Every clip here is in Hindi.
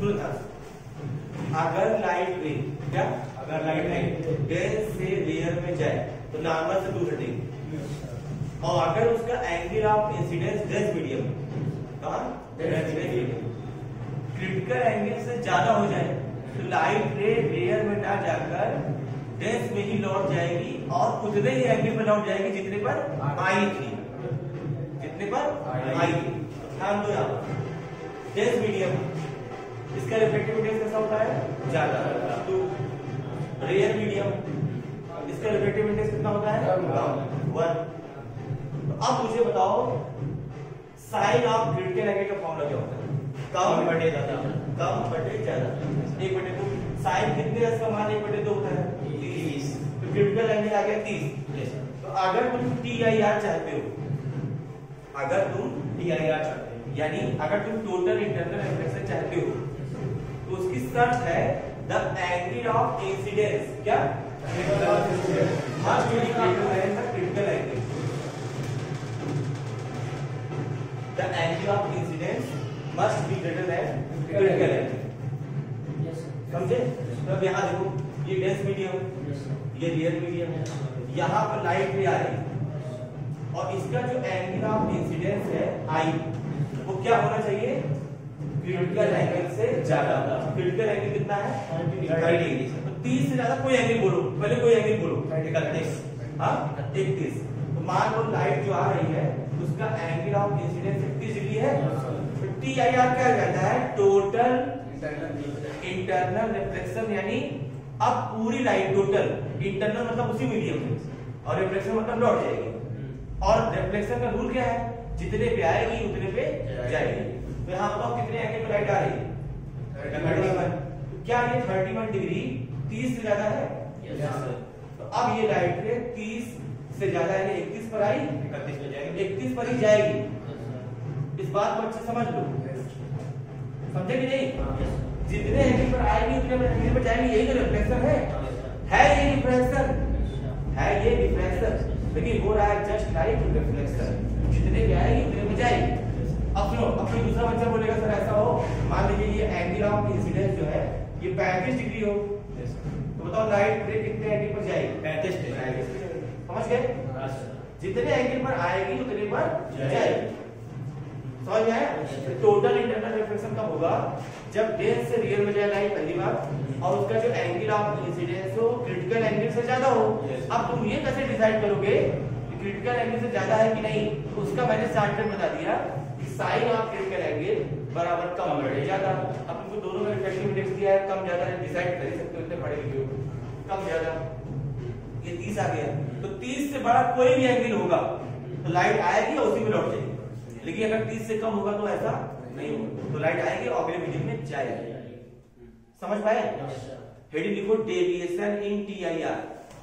सुनो ध्यान से, अगर लाइट रे क्या अगर लाइट रे डेंस से रेयर में जाए तो नॉर्मल से दूर हटेगी, और अगर उसका angle of incidence dense medium critical angle से ज्यादा हो जाए तो लाइट रे रेयर में ना जाकर डेंस में ही लौट जाएगी और उतने ही एंगल पर लौट जाएगी जितने पर आई थी, जितने पर आई थी। ध्यान दो यहाँ डेंस मीडियम, इसका रिफ्लेक्टिव इंडेक्स कैसा होता है ज्यादा, तो रेयर मीडियम इसका रिफ्लेक्टिव इंडेक्स कितना होता है 1। तो अब मुझे बताओ साइन ऑफ क्रिटिकल एंगल का फॉर्मूला क्या होता है, कम बटे ज्यादा, कम बटे ज्यादा, 1/2। साइन कितने का मान 1/2 होता है 30, तो क्रिटिकल एंगल आ गया 30। तो अगर तुम TIR चाहते हो, अगर तुम TIR चाहते हो यानी अगर तुम टोटल इंटरनल रिफ्लेक्शन चाहते हो तो उसकी शर्त है द एंगल ऑफ इंसिडेंस क्या must be greater than the critical angle, the angle of incidence must be greater than critical angle. समझे? तो अब यहाँ देखो ये डेंस मीडियम, ये रियल मीडियम है, यहाँ पर लाइट भी आ रही है और इसका जो एंगल ऑफ इंसिडेंस है आई वो क्या होना चाहिए क्रिटिकल एंगल से ज्यादा। क्रिटिकल एंगल कितना है 30 डिग्री। तो 30 से ज्यादा कोई एंगल बोलो, पहले कोई एंगल बोलो 31। हाँ 31। तो मान लो लाइट जो आ रही है उसका एंगल ऑफ इंसिडेंस 31 डिग्री है, तो TIR क्या कहता है टोटल इंटरनल रिफ्लेक्शन, यानी अब पूरी लाइट टोटल इंटरनल मतलब उसी मीडियम में और रिफ्लेक्शन मतलब लौट जाएगी। और रिफ्लेक्शन का रूल क्या है जितने पे आएगी उतने पे जाएगी। तो यहाँ बताओ कितने एंगल पे लाइट आ रही है 31। तो क्या ये 31 डिग्री 30 से ज्यादा है? तो अब ये लाइट 30 से ज्यादा है 31 पर आई 31 पे जाएगी, 31 पर ही जाएगी। इस बात को अच्छे समझ लो, समझे कि नहीं? जितने एंगल पर आएगी उतने एंगल पर जाएगी, यही तो रिफ्लेक्शन है ये रिफ्लेक्शन है, ये रिफ्लेक्शन, लेकिन हो रहा है जस्ट लाइक रिफ्लेक्शन, जितने पे आएगी उतने पे जाएगी। अब सुनो, अब कोई दूसरा बच्चा बोलेगा सर ऐसा हो, मान लीजिए ये एंगल ऑफ इंसिडेंस जो है ये 35 डिग्री हो, तो बताओ लाइट रे कितने एंगल पर जाएगी 35 डिग्री। समझ गए? जितने एंगल पर आएगी उतने पर जाएगी। समझ में आया? टोटल इंटरनल रिफ्लेक्शन कब होगा जब डेंस से रियल में जाए लाइट पहली बार और उसका जो एंगल ऑफ इंसिडेंस हो क्रिटिकल एंगल से ज्यादा हो। अब तुम ये कैसे डिसाइड करोगे कि क्रिटिकल एंगल से ज्यादा है कि नहीं? तो उसका मैंने शॉर्टकट बता दिया कि साइन ऑफ क्रिटिकल एंगल बराबर कम बटे ज्यादा। अब तुमको दोनों में रिफ्लेक्टिव इंडेक्स दिया है, कम ज्यादा डिसाइड कर सकते हो, इतने पढ़े लिखे हो, कम ज्यादा। ये 30 आ गया, तो 30 से बड़ा कोई भी एंगल होगा तो लाइट आएगी और उसी में लौट जाएगी, लेकिन अगर 30 से कम होगा तो ऐसा नहीं होगा, तो लाइट आएगी और अगले मीडियम में जाएगी। समझ पाए? हेडिंग लिखो deviation in TIR,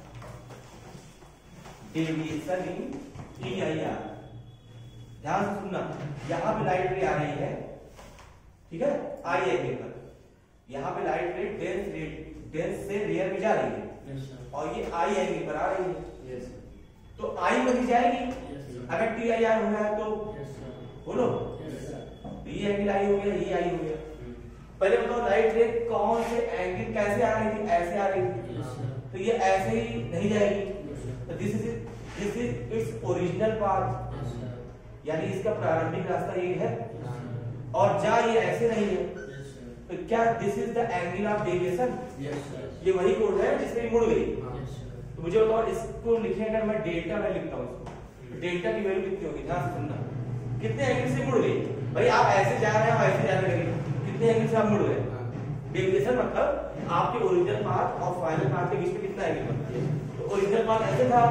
deviation in TIR। ध्यान से सुनना, यहाँ पे लाइट रे आ रही है, ठीक है, आई एंगल पर, यहाँ पे लाइट रे डेंस से रेयर में जा रही है और ये आई एंगल पर आ रही है, तो आई पर ही जाएगी। अगर TIR हो रहा है तो बोलो, ये एंगल आई हो गया, ये आई हो गया। पहले बताओ लाइट रे कौन से एंगल कैसे आ रही थी? ऐसे आ रही थी, तो ये ऐसे ही नहीं जाएगी, तो this is its original path, यानी इसका प्रारंभिक रास्ता ये है, और जा ये ऐसे नहीं है, तो क्या this is the angle of deviation? ये वही कोड है जिसमें मुड़ गई। तो मुझे बताओ इसको लिखने अगर मैं डेल्टा में लिखता हूँ, तो डेल्टा की वैल्यू कितनी होगी? ध्यान से सुनना, कितने एंगल से मुड़ गई? भाई आप ऐसे जा रहे हैं, ऐसे जाने लगे, कितने एंगल से आप मुड़ गए? डेविएशन मतलब आपके ओरिजिनल पाथ और फाइनल पाथ के बीच में कितना एंगल बनता है? तो ओरिजिनल पाथ ऐसे था,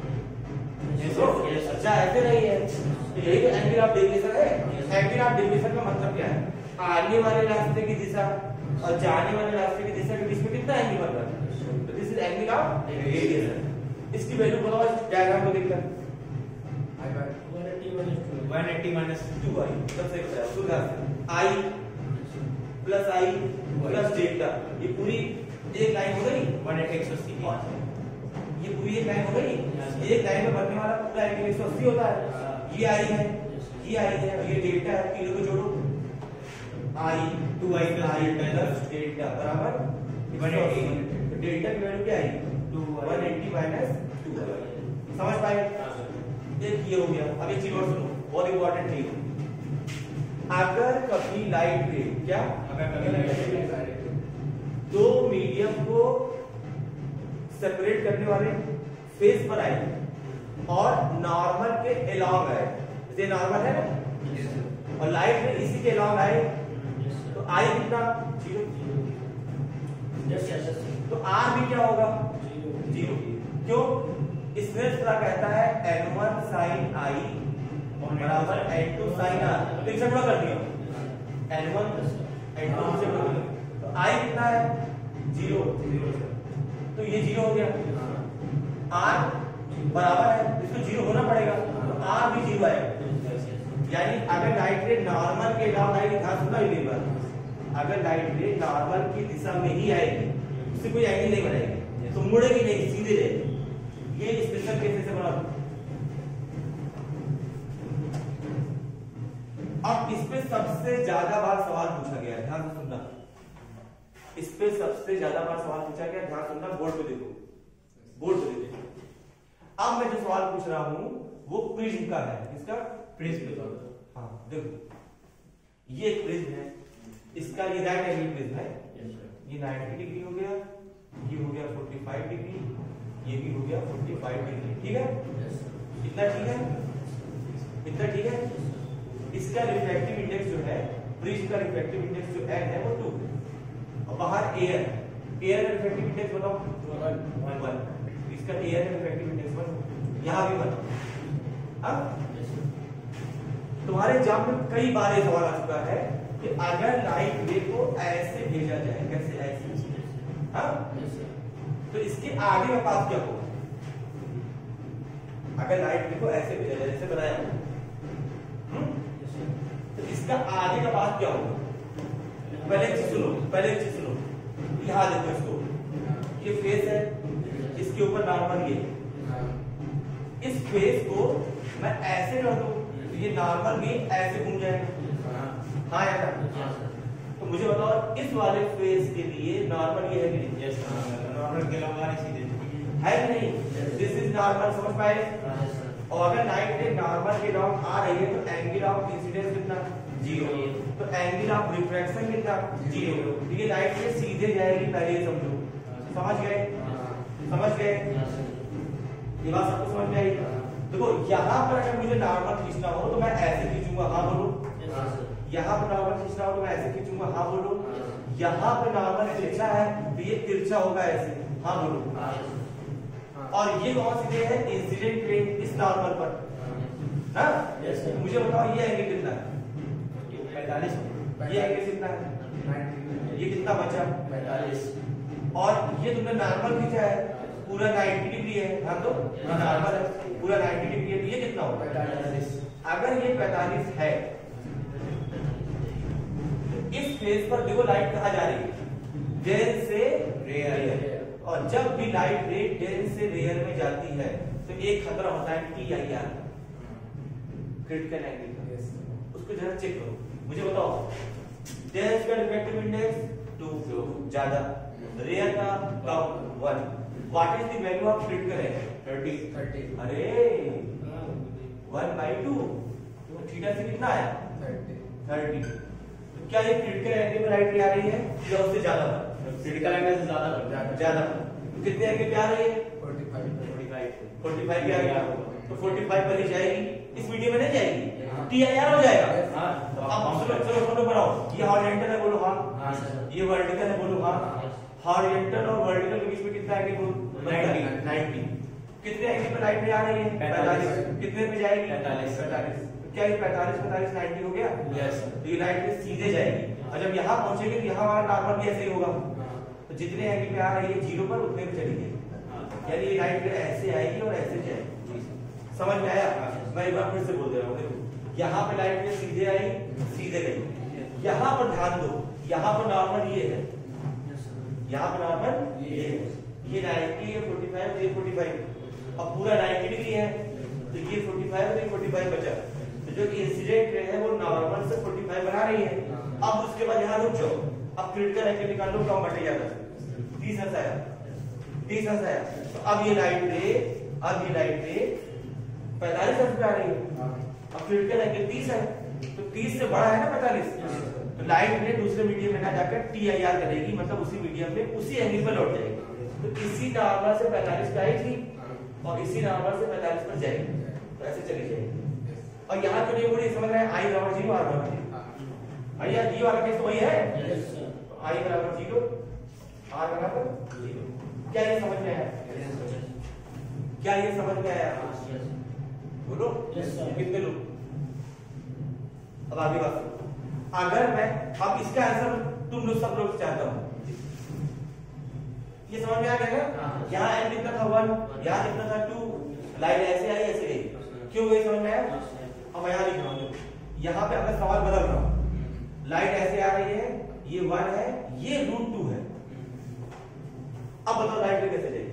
अच्छा ऐसे नहीं है, तो यही तो एंगल ऑफ डेविएशन है। एंगल ऑफ डेविएशन का मतलब क्या है? आने वाले रास्ते की दिशा और जाने वाले रास्ते की दिशा के बीच में कितना एंगल बन रहा है? तो this is angle of deviation. इसकी वैल्यू बताओ इस डायग्राम को देखकर। 180 minus 2i, सबसे बताया सुधा i plus i plus delta, ये पूरी एक लाइन हो गई 180 ये पूरी एक लाइन हो गई। एक लाइन में बनने वाला पूरा एंगल 180 होता है। ये i है, ये i है, ये डेल्टा है, तीनों को जोड़ो, आई 2i प्लस डेल्टा बराबर 180। तो डेल्टा की वैल्यू क्या आई 180 माइनस 2। समझ पाए? एक ये हो गया। अब एक चीज और सुनो, बहुत इंपॉर्टेंट चीज। अगर कभी लाइट रे क्या दो मीडियम को सेपरेट करने वाले फेस पर आए और नॉर्मल के अलोंग आए, ये नॉर्मल है ना, और लाइट में इसी के अलोंग आए तो आई कितना 0। तो आर भी क्या होगा 0। क्यों? इसमें थोड़ा कहता है n1 sin i बराबर n2 sin r। तो इसे थोड़ा कर दिया n1 n2 से बदल दिया तो i कितना है 0। तो ये 0 हो गया। r बराबर है, इसको 0 होना पड़ेगा तो r भी 0 आएगा। यानी अगर लाइट रे नॉर्मल के अलावा आएगी, ध्यान सुनना ये बात, अगर लाइट रे नॉर्मल की दिशा में ही आएगी, उससे कोई एंगल नहीं बनाएगी, तो मुड़ेगी नहीं, सीधे रहेगी। ये स्पेशल केस से बना। अब इस पे सबसे ज्यादा बार सवाल पूछा गया है, ध्यान से सुनना। इस पे सबसे ज्यादा बार सवाल पूछा गया, ध्यान सुनना, बोर्ड पे देखो, बोर्ड पे देखो। अब मैं जो सवाल पूछ रहा हूं वो प्रिज्म का है। किसका? प्रिज्म का। हाँ देखो, ये एक प्रिज्म है, इसका ये राइट एंगल प्रिज्म है। ये 90 डिग्री हो गया, ये हो गया 45 डिग्री, ये भी हो गया 45 डिग्री। ठीक है? इतना ठीक है? इतना ठीक है? इसका रिफ्रैक्टिव इंडेक्स जो है, प्रिज्म का रिफ्रैक्टिव इंडेक्स जो n है वो 2 है, और बाहर एयर का रिफ्रैक्टिव इंडेक्स बताओ 1। इसका एयर का रिफ्रैक्टिव इंडेक्स 1, यहां भी 1। अब तुम्हारे एग्जाम में कई बार ये सवाल आ चुका है कि अगर लाइट रे को ऐसे भेजा जाए, कैसे ऐसे, हाँ, तो इसके आगे का पाथ क्या होगा? अगर लाइट रे को ऐसे भेजा जाए, जैसे बनाया, तो इसका आगे का पाथ क्या होगा? पहले एक चीज सुनो, यहां देखो इसको, ये फेस है, इसके ऊपर नॉर्मल ये, इस फेस को मैं ऐसे कर दूं तो ये नॉर्मल भी ऐसे घूम जाएगा। हाँ या ना? तो मुझे बताओ इस वाले फेस के लिए नॉर्मल ये है कि नहीं? यस, नॉर्मल के अलावा सीधे है कि नहीं? दिस इज नॉर्मल, समझ पाए? और अगर लाइट रे नॉर्मल के अलावा आ रही है तो एंगल ऑफ इंसिडेंस कितना 0, तो एंगल ऑफ रिफ्रैक्शन कितना 0। ये लाइट रे सीधे जाएगी, पहले ये समझो। समझ गए? समझ गए? ये बात सबको समझ में आई? देखो यहाँ पर अगर मुझे नॉर्मल खींचना हो तो मैं ऐसे खींचूंगा, हाँ बोलो। यहाँ पर नॉर्मल खींचना हो तो मैं ऐसे खींचूंगा, हाँ बोलो। यहाँ पर नॉर्मल खींचना है तो ये तिरछा होगा ऐसे, हाँ बोलो। और ये कौन सी रे है? इंसिडेंट रे इस नॉर्मल पर, हाँ? मुझे बताओ ये एंगल कितना है? 45। ये एंगल कितना है? ये कितना बचा? 45। और ये तुमने नॉर्मल खींचा है, पूरा 90 डिग्री है, हाँ तो नॉर्मल है, पूरा 90 डिग्री है, तो ये कितना होगा? 45। अगर ये 45 है, इस फेस पर देखो लाइट कहाँ जा रही है? डेंस से रेयर। और जब भी लाइट रे डेंस से रेयर में जाती है तो एक खतरा होता है TIR, क्रिटिकल एंगल का। उसको जरा चेक करो, मुझे बताओ डेंस का रिफ्रैक्टिव इंडेक्स 2 ज्यादा, रेयर का कम 1। What is the value of critical angle? 30। अरे 1/2, तो थीटा से कितना आया? 30। तो क्या ये क्रिटिकल एंगल में लाइट आ रही है या उससे ज्यादा? क्रिटिकल एंगल से ज्यादा। तो कितने एंगल पे आ रही है? 45 पे आ गया, तो 45 पर ही जाएगी, इस वीडियो में नहीं जाएगी, TIR हो जाएगा। तो अब चलो बनाओ, ये हॉरिजॉन्टल है, बोलो हाँ। ये वर्टिकल है, बोलो हाँ। हॉरिजॉन्टल और वर्टिकल के बीच में कितना एंगल बोलो? 90। कितने एंगल पे लाइट आ रही है? 45। कितने पे जाएगी? 45। क्या ये 45 90 हो गया? यस। तो ये लाइट में सीधे जाएगी, और जब यहाँ पहुंचेगी तो यहाँ हमारा नॉर्मल भी ऐसे ही होगा। तो जितने एंगल पे आ रही है 0 पर, उतने पे चली जाएगी। यानी ये लाइट ऐसे आएगी और ऐसे जाएगी। समझ में आया? मैं एक बार फिर से बोल दे रहा हूँ, देखो यहाँ पे लाइट में सीधे आई, सीधे गई। यहाँ पर ध्यान दो, यहाँ पर नॉर्मल ये है, यहाँ पर नॉर्मल ये है, ये 90 है, 45, ये 45, अब पूरा 90 डिग्री है, तो ये 45 और ये 45 बचा। तो जो इंसिडेंट रे है वो नॉर्मल से 45 बना रही है, अब उसके बाद यहाँ रुक जाओ, अब क्रिटिकल एंगल निकाल लो, कम बटे ज्यादा, 30 अंश आया, 30 अंश आया। तो अब ये लाइट रे 45 अंश पे आ रही है। अब क्रिटिकल एंगल 30 है, तो 30 से बड़ा है ना 45, तो लाइट रे दूसरे मीडियम में ना जाकर TIR करेगी, मतलब उसी मीडियम में उसी एंगल पर लौट जाएगी। तो इसी नॉर्मल से 45 पे आई थी और इसी नॉर्मल से 45 पर जाएगी, तो ऐसे चली जाएगी। और यहाँ तो नहीं मुझे समझ रहे हैं, I बराबर 0, R बराबर 0, भैया जी वाला केस तो वही है, I बराबर 0, R बराबर 0। क्या ये समझ में आया? क्या ये समझ में आया? बोलो कितने लोग? अब आगे बात सुनो। अगर मैं अब इसका आंसर तुम लोग सब लोग चाहता हूं, ये समझ में आ गया ना? यहाँ n कितना था 1, यहाँ कितना था 2, लाइन ऐसे आई ऐसे गई, क्यों गई समझ में आया? अब यहाँ लिख रहा हूँ, यहाँ पे अपना सवाल बदल रहा हूँ, लाइन ऐसे आ रही है, ये 1 है, ये √2 है। अब बताओ लाइन कैसे जाएगी?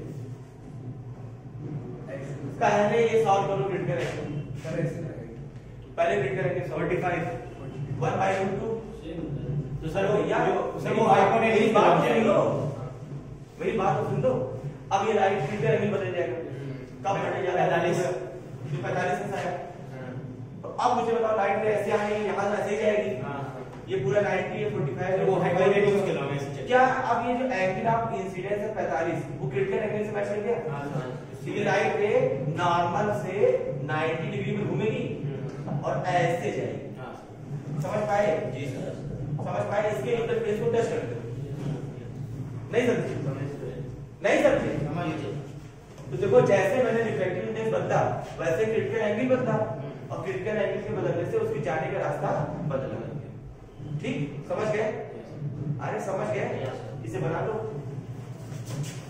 पहले ये सॉल्व करो क्रिटिकल एंगल, पहले क्रिटिकल एंगल 45 1/√2। तो सर वो मेरी बात सुन लो, मेरी बात तो सुन लो। अब ये राइट क्रिटिकल एंगल बदल जाएगा, कब बदल जाएगा? 45 से आया। तो अब मुझे बताओ लाइट में ऐसे आएगी, यहाँ से ऐसे जाएगी, ये पूरा 90 है, 45 है, वो हाइपोटेन्यूज के लॉ में क्या? अब ये जो एंगल ऑफ इंसिडेंस है 45, वो क्रिटिकल एंगल से मैच कर गया। ये लाइट रे नॉर्मल से 90 डिग्री में घूमेगी और ऐसे जाएगी। समझ पाए? जी सर, समझ पाए? इसके इंटरफेस को टेस्ट करते नहीं समझे? नहीं समझे? तो देखो जैसे मैंने रिफ्रैक्टिव इंडेक्स बदला वैसे क्रिटिकल एंगल बदला, और क्रिटिकल एंगल के बदलने से उसके जाने का रास्ता बदला। ठीक समझ गए? अरे समझ गए? इसे बना लो।